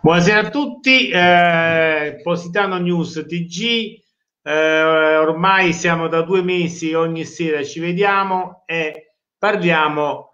Buonasera a tutti, Positano News TG, ormai siamo da 2 mesi, ogni sera ci vediamo e parliamo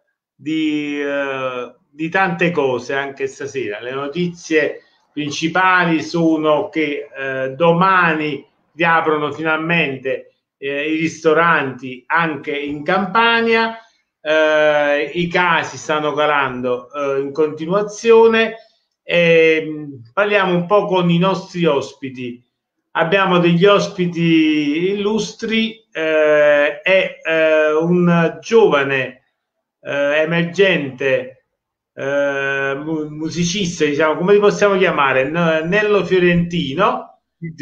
di tante cose anche stasera. Le notizie principali sono che domani riaprono finalmente i ristoranti anche in Campania, i casi stanno calando in continuazione. Parliamo un po' con i nostri ospiti. Abbiamo degli ospiti illustri e un giovane emergente musicista, diciamo, come li possiamo chiamare? Nello Fiorentino.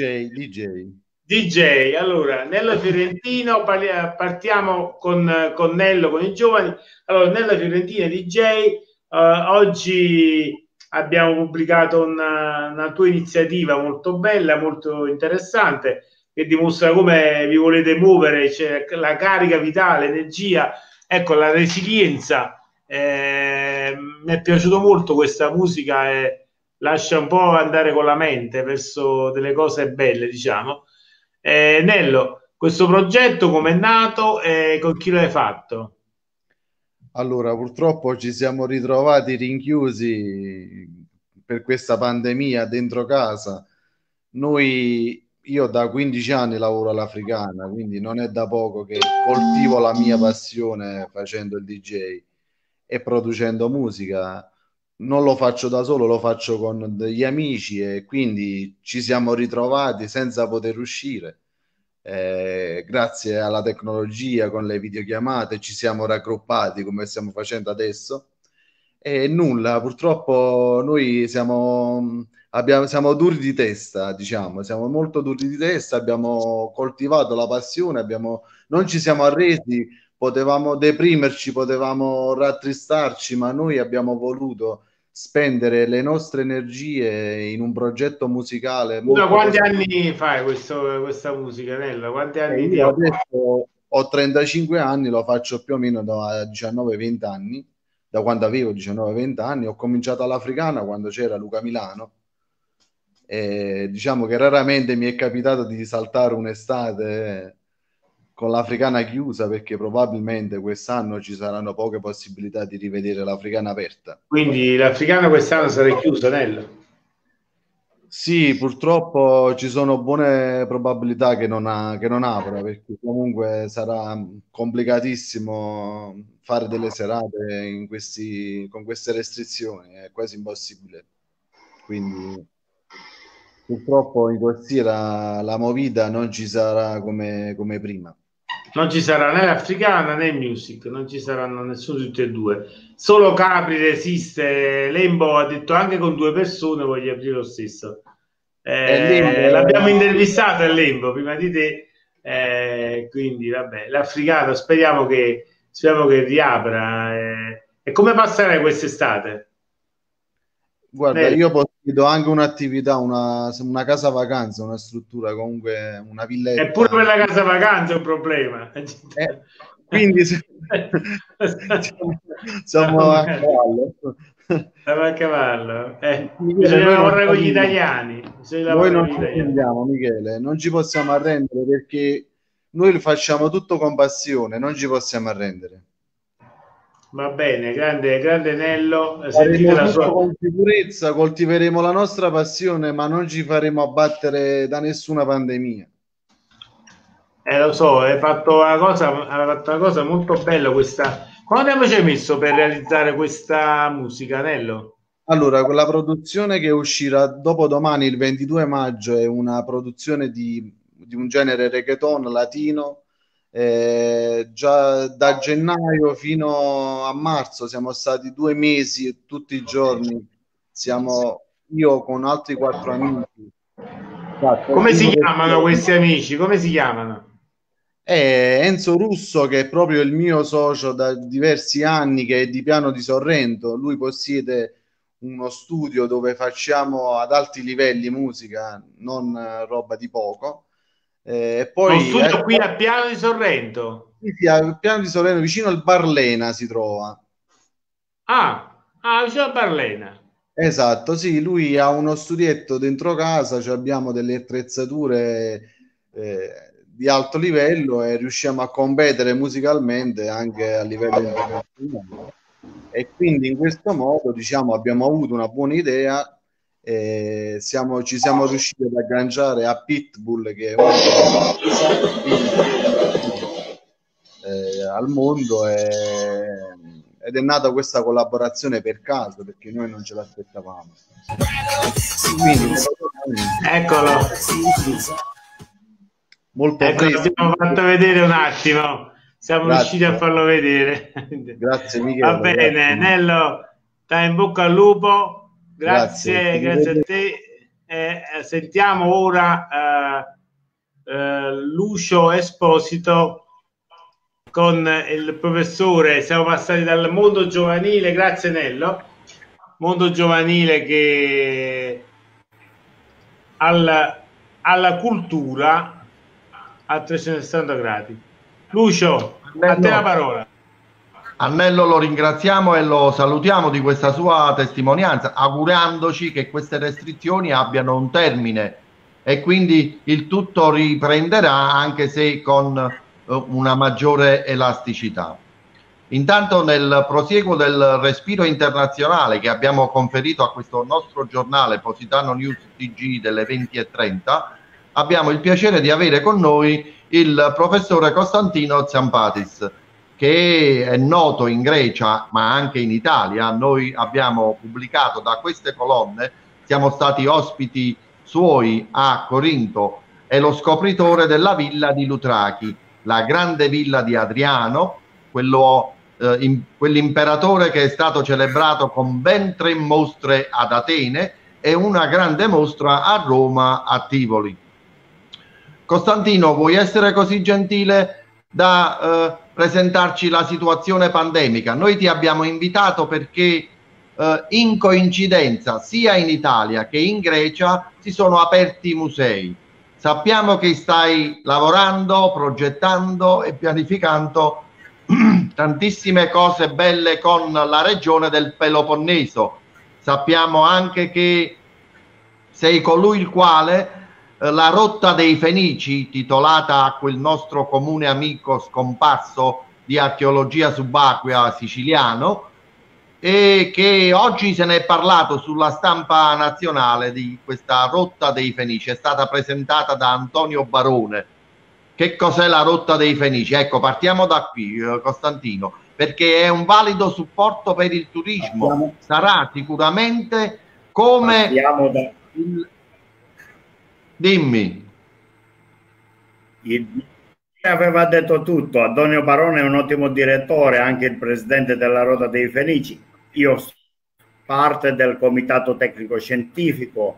DJ. Allora, Nello Fiorentino, partiamo con Nello, con i giovani. Allora, Nello Fiorentino DJ, oggi abbiamo pubblicato una tua iniziativa molto bella, molto interessante, che dimostra come vi volete muovere, c'è la carica vitale, energia, ecco, la resilienza. Mi è piaciuto molto questa musica e lascia un po' andare con la mente verso delle cose belle, diciamo. Nello, questo progetto come è nato e con chi l'hai fatto? Allora, purtroppo ci siamo ritrovati rinchiusi per questa pandemia dentro casa. Io da 15 anni lavoro all'Africana, quindi non è da poco che coltivo la mia passione facendo il DJ e producendo musica. Non lo faccio da solo, lo faccio con degli amici e quindi ci siamo ritrovati senza poter uscire. Grazie alla tecnologia con le videochiamate ci siamo raggruppati come stiamo facendo adesso e nulla, purtroppo noi siamo duri di testa, diciamo, siamo molto duri di testa, abbiamo coltivato la passione, non ci siamo arresi, potevamo deprimerci, potevamo rattristarci, ma noi abbiamo voluto spendere le nostre energie in un progetto musicale Tu da molto quanti positivo. anni fai questa musica, Nello? Quanti anni ti Io occupi? adesso ho 35 anni, lo faccio più o meno da 19-20 anni, da quando avevo 19-20 anni. Ho cominciato all'Africana quando c'era Luca Milano e diciamo che raramente mi è capitato di saltare un'estate con l'Africana chiusa perché probabilmente quest'anno ci saranno poche possibilità di rivedere l'Africana aperta. Quindi l'Africana quest'anno sarà chiusa, Nello? Sì, purtroppo ci sono buone probabilità che non apra, perché comunque sarà complicatissimo fare delle serate con queste restrizioni, è quasi impossibile. Quindi purtroppo in corsiera la movida non ci sarà come prima. Non ci sarà né l'Africana né il Music, non ci saranno nessuno di tutti e due. Solo Capri resiste, Lembo ha detto anche con 2 persone voglio aprire lo stesso. E lì L'abbiamo intervistato a Lembo prima di te, quindi vabbè, l'Africano speriamo che riapra. E come passerai quest'estate? guarda, Nello? io possiedo anche un'attività, una casa vacanza, una struttura, comunque una Eppure per villetta. la casa vacanza è un problema. Eh, quindi siamo, siamo a cavallo. Stava a cavallo. Michele, Bisogna lavorare con gli italiani. Bisogna noi lavorare con non gli ci italiani. arrendiamo, Michele, non ci possiamo arrendere perché noi facciamo tutto con passione, non ci possiamo arrendere. Va bene, grande, grande Nello. Sentite Faremo la tutto sua. con sicurezza, coltiveremo la nostra passione, ma non ci faremo abbattere da nessuna pandemia. Lo so, hai fatto una cosa molto bella questa. Quanto tempo ci hai messo per realizzare questa musica, Nello? Allora, quella produzione che uscirà dopo domani, il 22 maggio, è una produzione di un genere reggaeton latino. Già da gennaio fino a marzo siamo stati 2 mesi tutti i giorni. Io con altri 4 amici. Esatto, il Come si primo del chiamano questi amici? Come si chiamano? è Enzo Russo, che è proprio il mio socio da diversi anni, che è di Piano di Sorrento. Lui possiede uno studio dove facciamo ad alti livelli musica, non roba di poco. E Lo poi studio qui a Piano di Sorrento. sì, a Piano di Sorrento, vicino al Barlena si trova. Vicino a Barlena. Esatto, sì, lui ha uno studietto dentro casa, cioè abbiamo delle attrezzature di alto livello e riusciamo a competere musicalmente anche a livello internazionale. E quindi in questo modo, diciamo, abbiamo avuto una buona idea e ci siamo riusciti ad agganciare a Pitbull, che è uno dei al mondo ed è nata questa collaborazione per caso perché noi non ce l'aspettavamo. Quindi Eccolo, molto eccolo, fresco. abbiamo fatto vedere un attimo, siamo riusciti a Grazie, farlo vedere. grazie Va Michele, bene, grazie, Nello, dai in bocca al lupo, grazie. grazie, grazie a te. Sentiamo ora Lucio Esposito con il professore. Siamo passati dal mondo giovanile, grazie Nello, mondo giovanile che alla cultura a 360 gradi. Lucio, a te la parola. Annello lo ringraziamo e lo salutiamo di questa sua testimonianza, augurandoci che queste restrizioni abbiano un termine e quindi il tutto riprenderà, anche se con una maggiore elasticità. Intanto, nel prosieguo del respiro internazionale che abbiamo conferito a questo nostro giornale Positano News TG delle 20:30, abbiamo il piacere di avere con noi il professore Costantino Ziampatis, che è noto in Grecia ma anche in Italia. Noi abbiamo pubblicato da queste colonne, siamo stati ospiti suoi a Corinto, è lo scopritore della villa di Lutrachi, la grande villa di Adriano, quell'imperatore che è stato celebrato con ben 3 mostre ad Atene e una grande mostra a Roma, a Tivoli. Costantino, vuoi essere così gentile da presentarci la situazione pandemica? Noi ti abbiamo invitato perché in coincidenza sia in Italia che in Grecia si sono aperti i musei. Sappiamo che stai lavorando, progettando e pianificando tantissime cose belle con la regione del Peloponneso. Sappiamo anche che sei colui il quale la rotta dei Fenici, titolata a quel nostro comune amico scomparso di archeologia subacquea siciliano, e che oggi se ne è parlato sulla stampa nazionale di questa rotta dei Fenici, è stata presentata da Antonio Barone. Che cos'è la rotta dei Fenici? Ecco, partiamo da qui, Costantino, perché è un valido supporto per il turismo. Sarà sicuramente come Dimmi. Aveva detto tutto. Antonio Barone è un ottimo direttore, anche il presidente della Rotta dei Fenici. Io sono parte del comitato tecnico scientifico,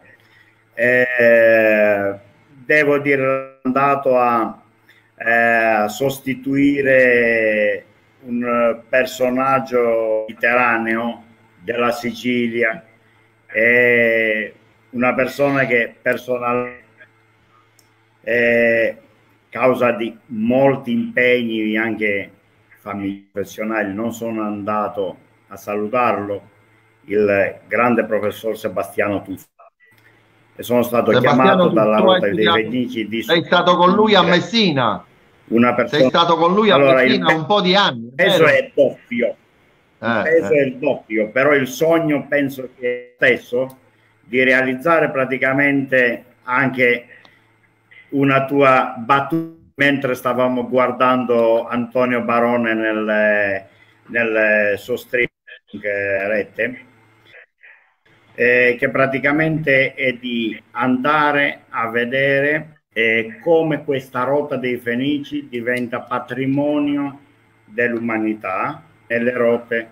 devo dire, andato a sostituire un personaggio mediterraneo della Sicilia, una persona che personalmente, causa di molti impegni anche famiglie professionali, non sono andato a salutarlo, il grande professor Sebastiano Tuffo, e sono stato chiamato dalla Rotta dei Fenici. Sei stato con lui a Messina? Sei stato con lui a Messina un po' di anni. Il peso è doppio, il peso è il doppio, però il sogno penso che stesso di realizzare praticamente anche una tua battuta mentre stavamo guardando Antonio Barone nel suo streaming rete, che praticamente è di andare a vedere come questa rotta dei Fenici diventa patrimonio dell'umanità nelle rotte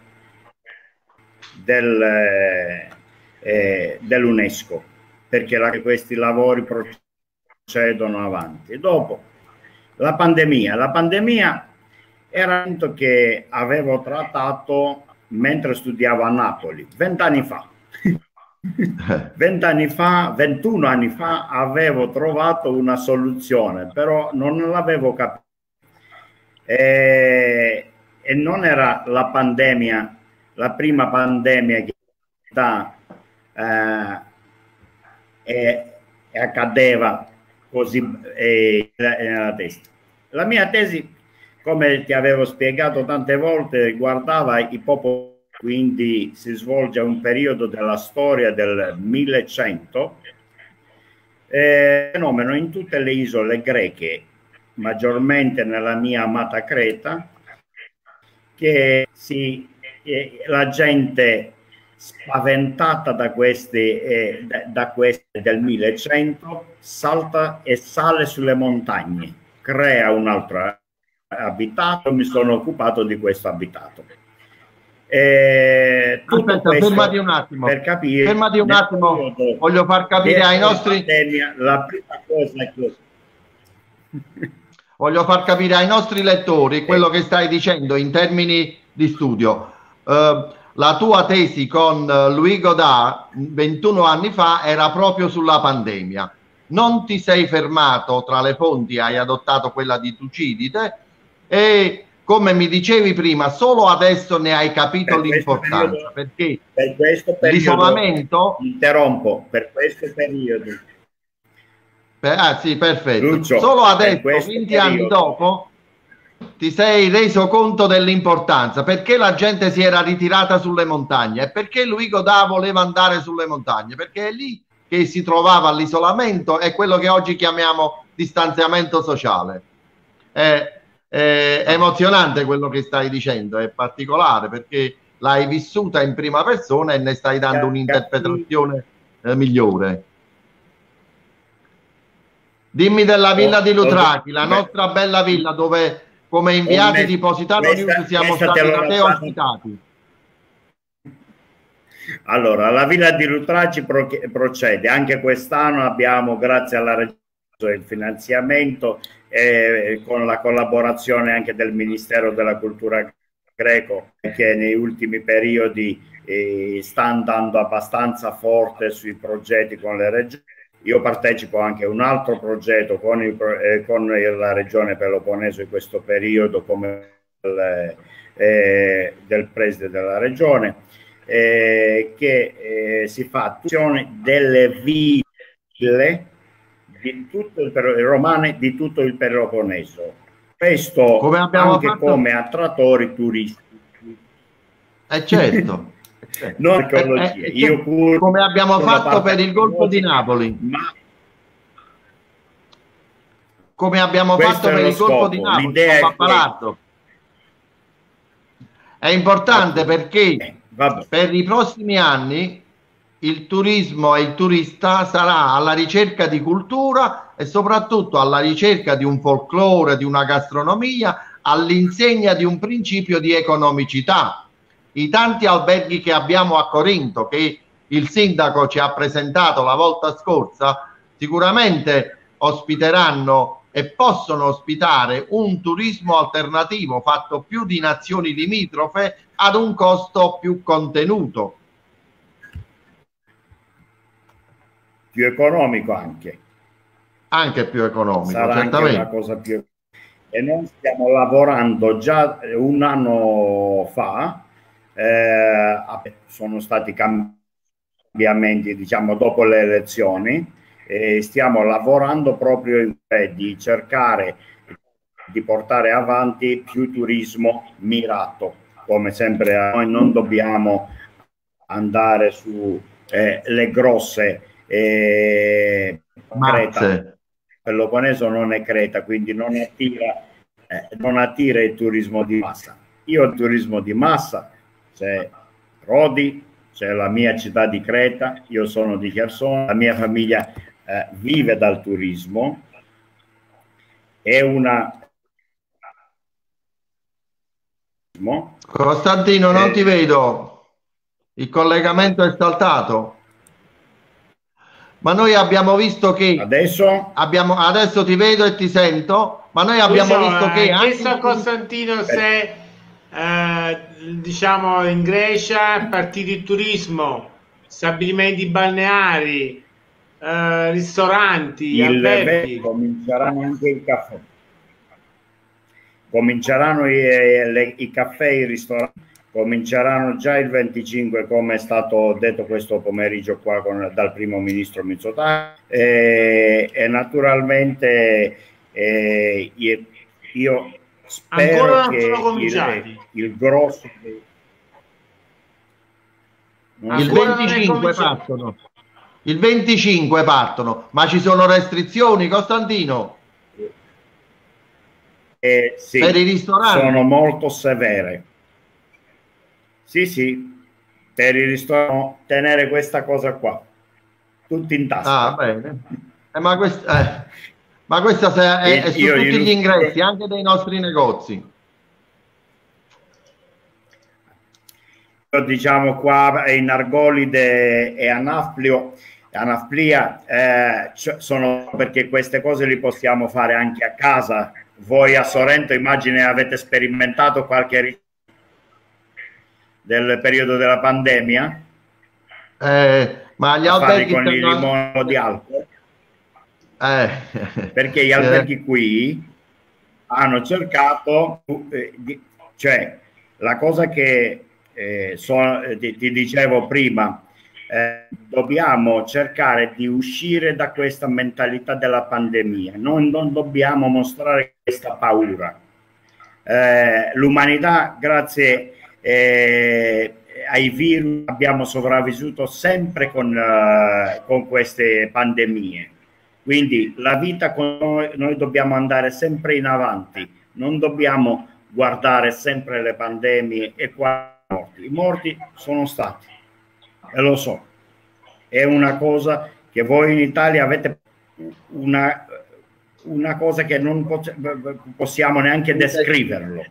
dell'UNESCO, perché questi lavori procedono avanti. Dopo la pandemia era un evento che avevo trattato mentre studiavo a Napoli 20 anni fa. 21 anni fa avevo trovato una soluzione, però non l'avevo capito, e non era la pandemia, la prima pandemia che sta e accadeva così nella testa. La mia tesi, come ti avevo spiegato tante volte, riguardava i popoli, quindi si svolge un periodo della storia del 1100, fenomeno in tutte le isole greche, maggiormente nella mia amata Creta, che la gente spaventata da questi del 1100 salta e sale sulle montagne, crea un altro abitato. Mi sono occupato di questo abitato. Aspetta, fermati un attimo, per capire, fermati un attimo, voglio far capire ai nostri la prima cosa è che voglio far capire ai nostri lettori quello che stai dicendo in termini di studio. La tua tesi con Louis Godard 21 anni fa era proprio sulla pandemia. Non ti sei fermato tra le fonti, hai adottato quella di Tucidide e, come mi dicevi prima, solo adesso ne hai capito l'importanza, perché per questo periodo, l'isolamento... Interrompo, per questo periodo... sì, perfetto. Lucio, solo adesso, 20 anni dopo, ti sei reso conto dell'importanza, perché la gente si era ritirata sulle montagne e perché Louis Godard voleva andare sulle montagne, perché è lì che si trovava all'isolamento, è quello che oggi chiamiamo distanziamento sociale. È emozionante quello che stai dicendo, è particolare perché l'hai vissuta in prima persona e ne stai dando un'interpretazione migliore. Dimmi della villa di Lutrachi, la nostra bella villa dove, come inviati di Positano News, siamo stati da te ospitati. Allora, la villa di Lutraci procede. Anche quest'anno abbiamo, grazie alla Regione, il finanziamento con la collaborazione anche del Ministero della Cultura greco, che nei ultimi periodi sta andando abbastanza forte sui progetti con le regioni. Io partecipo anche a un altro progetto con la regione Peloponneso in questo periodo come del preside della regione, che si fa delle ville di tutto il romane di tutto il Peloponneso. Questo come abbiamo anche fatto... come attrattori turistici. Certo. Non archeologia. Io come abbiamo fatto per il Golfo di Napoli. Come abbiamo fatto per il Golfo di Napoli. È importante perché per i prossimi anni il turismo e il turista sarà alla ricerca di cultura e soprattutto alla ricerca di un folklore, di una gastronomia, all'insegna di un principio di economicità. I tanti alberghi che abbiamo a Corinto, che il sindaco ci ha presentato la volta scorsa, sicuramente ospiteranno e possono ospitare un turismo alternativo fatto più di nazioni limitrofe ad un costo più contenuto. Più economico anche. Anche più economico, sarà certamente. Anche una cosa più... E noi stiamo lavorando già un anno fa, sono stati cambiamenti, diciamo, dopo le elezioni, e stiamo lavorando proprio di cercare di portare avanti più turismo mirato. Come sempre noi non dobbiamo andare su le grosse Creta. Peloponneso non è Creta, quindi non attira il turismo di massa. Io il turismo di massa, c'è Rodi, c'è la mia città di Creta, io sono di Cherson, la mia famiglia vive dal turismo, è una... Costantino, non ti vedo, il collegamento è saltato. Ma noi abbiamo visto che adesso ti vedo e ti sento, ma noi abbiamo visto che chiesto a Costantino se diciamo in Grecia partiti di turismo, stabilimenti balneari, ristoranti, alberghi. Cominceranno anche il caffè. Cominceranno i caffè e i ristoranti cominceranno già il 25, come è stato detto questo pomeriggio qua dal primo ministro Mitsotakis, e naturalmente io spero ancora non che sono cominciati. il grosso il 25 partono. Il 25 partono, ma ci sono restrizioni, Costantino? Sì, per i ristoranti sono molto severe. Sì, per i ristoranti tenere questa cosa qua, tutti in tasca. Ah, bene. Ma questa è su tutti gli ingressi, anche dei nostri negozi. Diciamo qua in Argolide e Anafplia sono, perché queste cose li possiamo fare anche a casa. Voi a Sorrento immagino avete sperimentato qualche del periodo della pandemia, ma gli alberghi con il limone di alcol, perché gli alberghi qui hanno cercato, cioè la cosa che ti dicevo prima, dobbiamo cercare di uscire da questa mentalità della pandemia, non dobbiamo mostrare questa paura. L'umanità, grazie ai virus, abbiamo sopravvissuto sempre con queste pandemie, quindi la vita con noi dobbiamo andare sempre in avanti, non dobbiamo guardare sempre le pandemie e qua i morti sono stati, e lo so, è una cosa che voi in Italia avete una cosa che non possiamo neanche descriverlo.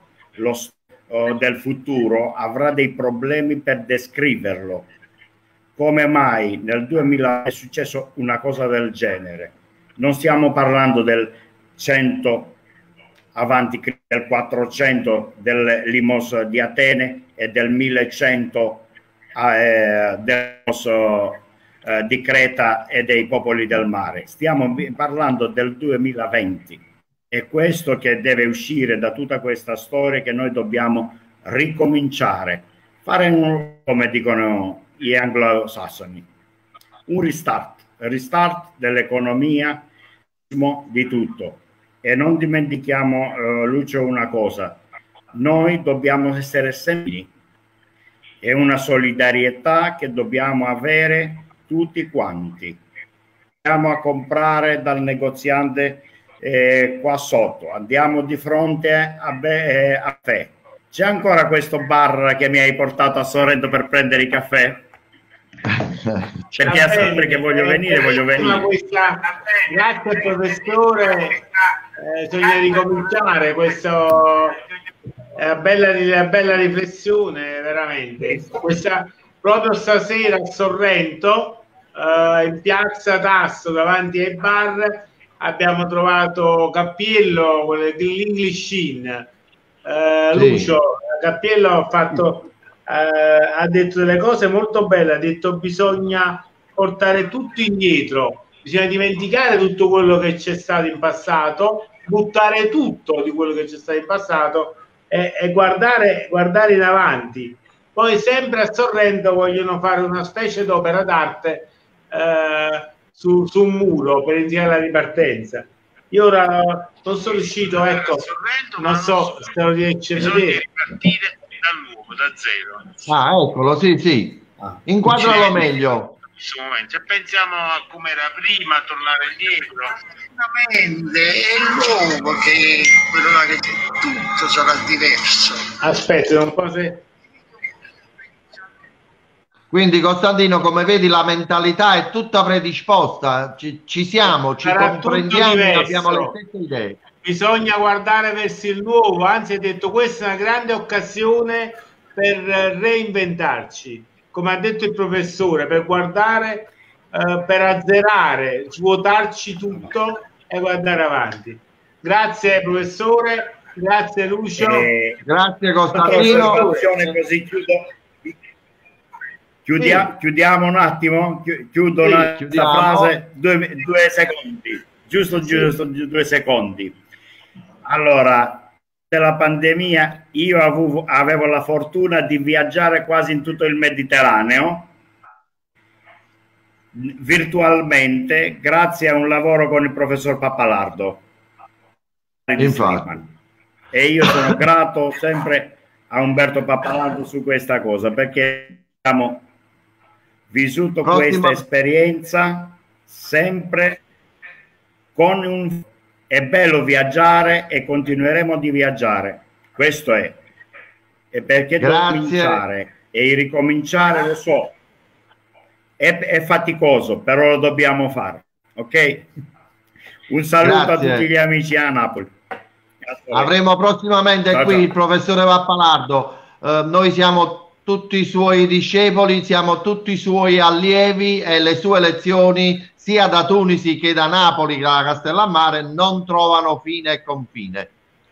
Del futuro avrà dei problemi per descriverlo. Come mai nel 2000 è successo una cosa del genere? Non stiamo parlando del 100 avanti, del 400 del Limos di Atene e del 1100 del Limos di Creta e dei popoli del mare. Stiamo parlando del 2020. È questo che deve uscire da tutta questa storia, che noi dobbiamo ricominciare, fare come dicono gli anglosassoni, un restart dell'economia, di tutto. E non dimentichiamo, Lucio, una cosa: noi dobbiamo essere sempre, è una solidarietà che dobbiamo avere tutti quanti. Andiamo a comprare dal negoziante qua sotto, andiamo di fronte a caffè. C'è ancora questo bar che mi hai portato a Sorrento per prendere i caffè? Perché sempre che voglio venire. Grazie professore, bisogna ricominciare questo, bella riflessione veramente. Proprio stasera a Sorrento, in piazza Tasso davanti ai bar, abbiamo trovato Cappiello, l'English Inn. Lucio Cappiello ha detto delle cose molto belle, ha detto bisogna portare tutto indietro, bisogna dimenticare tutto quello che c'è stato in passato, buttare tutto di quello che c'è stato in passato e guardare in avanti. Poi sempre a Sorrento vogliono fare una specie d'opera d'arte su un muro per iniziare la ripartenza. Io ora non sono riuscito, ecco, non so se lo riesce a vedere. Ripartire dall'uomo, da zero. Ah, eccolo, sì. Inquadralo meglio. Se pensiamo a come era prima, a tornare indietro, sicuramente è l'uomo che quello là, che tutto sarà diverso. Aspetta, un po' se... Quindi Costantino, come vedi, la mentalità è tutta predisposta, ci siamo, ci comprendiamo e abbiamo le stesse idee. Bisogna guardare verso il nuovo, anzi, hai detto questa è una grande occasione per reinventarci, come ha detto il professore, per guardare, per azzerare, svuotarci tutto e guardare avanti. Grazie professore, grazie Lucio. Grazie Costantino. Così chiudiamo un attimo, chiudo una frase, due secondi, giusto 2 secondi. Allora, della pandemia io avevo la fortuna di viaggiare quasi in tutto il Mediterraneo virtualmente grazie a un lavoro con il professor Pappalardo. Infatti. E io sono grato sempre a Umberto Pappalardo su questa cosa, perché abbiamo vissuto questa esperienza sempre con un... È bello viaggiare e continueremo di viaggiare, questo è. E perché cominciare e ricominciare, lo so, è faticoso, però lo dobbiamo fare, ok? Un saluto a tutti gli amici a Napoli. Avremo prossimamente qui il professore Pappalardo. Noi siamo tutti i suoi discepoli, siamo tutti i suoi allievi e le sue lezioni sia da Tunisi che da Napoli che da Castellammare non trovano fine e confine.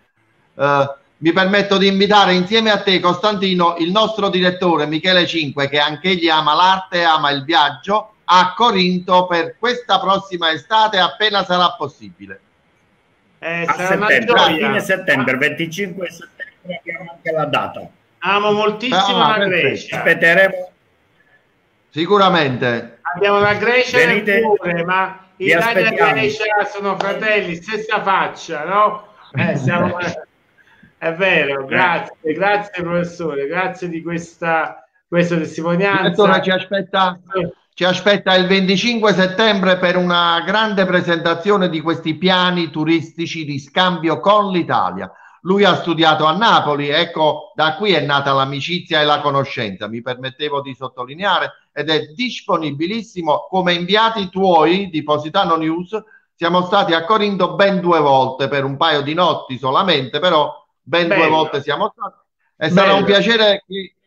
Mi permetto di invitare insieme a te, Costantino, il nostro direttore Michele Cinque, che anche egli ama l'arte e ama il viaggio, a Corinto per questa prossima estate appena sarà possibile. A settembre, a fine settembre, 25 settembre abbiamo anche la data. Amo moltissimo la Grecia. Aspetteremo. Sicuramente. Abbiamo la Grecia nel cuore, ma Italia e Grecia sono fratelli, stessa faccia, no? Siamo... È vero, grazie, grazie professore, grazie di questa testimonianza. Ci aspetta il 25 settembre per una grande presentazione di questi piani turistici di scambio con l'Italia. Lui ha studiato a Napoli, ecco, da qui è nata l'amicizia e la conoscenza, mi permettevo di sottolineare, ed è disponibilissimo come inviati tuoi di Positano News. Siamo stati a Corinto ben 2 volte per un paio di notti solamente, però ben 2 volte siamo stati e sarà un piacere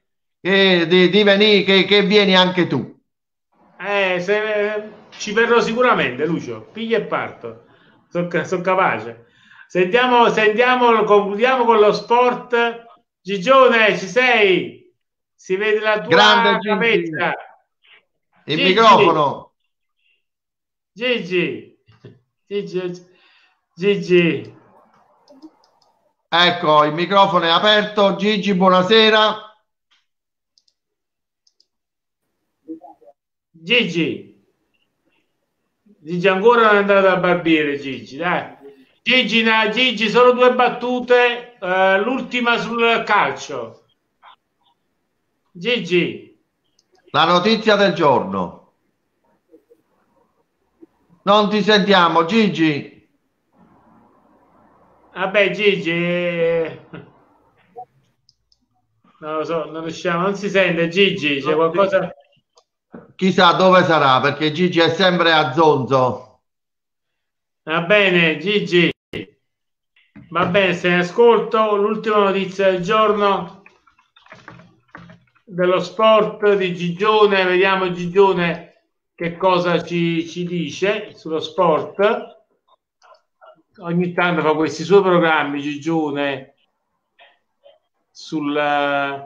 di venire, che vieni anche tu. Ci verrò sicuramente, Lucio, piglia e parto, sono capace. Sentiamo, concludiamo con lo sport. Gigione, ci sei? Si vede la tua capetta. Il microfono. Gigi. Ecco, il microfono è aperto. Gigi, buonasera. Gigi ancora non è andato al barbiere. Gigi, dai. Gigi, solo 2 battute, l'ultima sul calcio. Gigi, la notizia del giorno. Non ti sentiamo, Gigi. Vabbè, Gigi, non lo so, non riusciamo, non si sente. Gigi, c'è qualcosa? Chissà dove sarà, perché Gigi è sempre a zonzo. Va bene, Gigi, va bene, se ne ascolto. L'ultima notizia del giorno dello sport di Gigione. Vediamo Gigione che cosa ci dice sullo sport. Ogni tanto fa questi suoi programmi Gigione sul...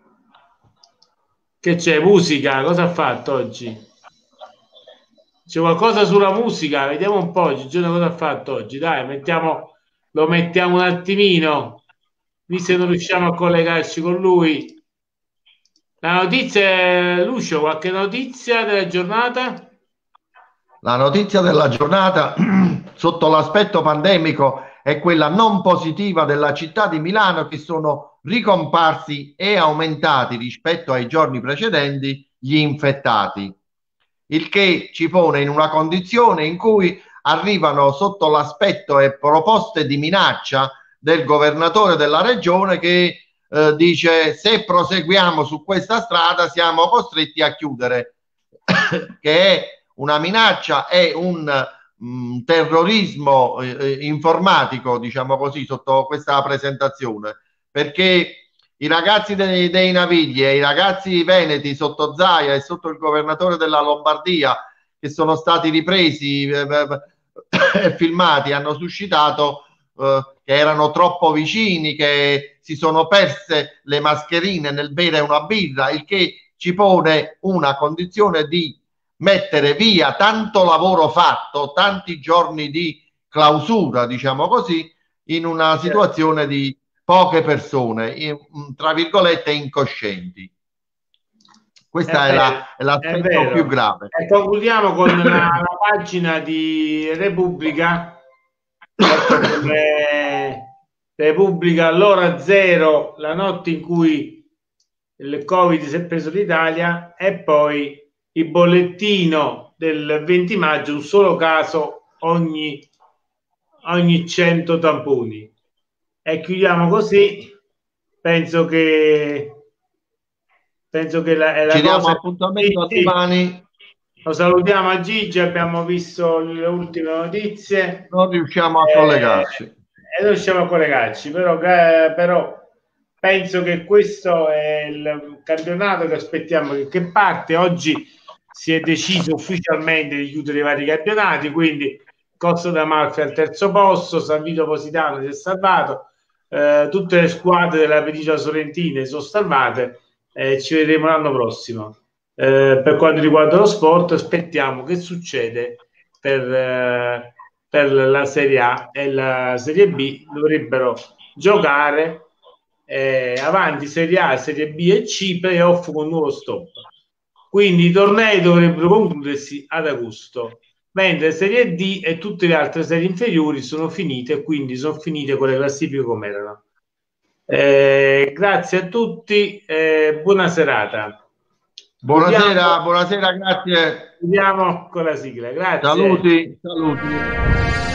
Che c'è? Musica? Cosa ha fatto oggi? C'è qualcosa sulla musica? Vediamo un po', Gigione, cosa ha fatto oggi. Dai, lo mettiamo un attimino, visto che non riusciamo a collegarci con lui. La notizia, Lucio, qualche notizia della giornata? La notizia della giornata, sotto l'aspetto pandemico, è quella non positiva della città di Milano, che sono ricomparsi e aumentati rispetto ai giorni precedenti gli infettati. Il che ci pone in una condizione in cui arrivano sotto l'aspetto e proposte di minaccia del governatore della regione che dice: se proseguiamo su questa strada siamo costretti a chiudere, che è una minaccia, è un terrorismo informatico, diciamo così, sotto questa presentazione, perché i ragazzi dei Navigli e i ragazzi veneti sotto Zaia e sotto il governatore della Lombardia, che sono stati ripresi e filmati, hanno suscitato che erano troppo vicini, che si sono perse le mascherine nel bere una birra, il che ci pone una condizione di mettere via tanto lavoro fatto, tanti giorni di clausura, diciamo così, in una situazione di poche persone, tra virgolette incoscienti. Questa è l'aspetto più grave. E concludiamo con la pagina di Repubblica. Repubblica, l'ora zero, la notte in cui il Covid si è preso l'Italia, e poi il bollettino del 20 maggio, un solo caso ogni 100 tamponi. E chiudiamo così. Penso che ci diamo appuntamento a domani. Lo salutiamo a Gigi, abbiamo visto le ultime notizie. Non riusciamo a collegarci. Non riusciamo a collegarci, però penso che questo è il campionato che aspettiamo che parte. Oggi si è deciso ufficialmente di chiudere i vari campionati, quindi Costa d'Amalfi al terzo posto, San Vito Positano si è salvato, tutte le squadre della Penisola Sorrentina sono salvate. Ci vedremo l'anno prossimo. Per quanto riguarda lo sport, aspettiamo che succede per la Serie A e la Serie B. Dovrebbero giocare avanti Serie A, Serie B e C, playoff con nuovo stop. Quindi i tornei dovrebbero concludersi ad agosto, mentre Serie D e tutte le altre serie inferiori sono finite, quindi sono finite con le classifiche come erano. Grazie a tutti, buona serata. Buonasera, buonasera, grazie. Chiudiamo con la sigla, grazie. Saluti.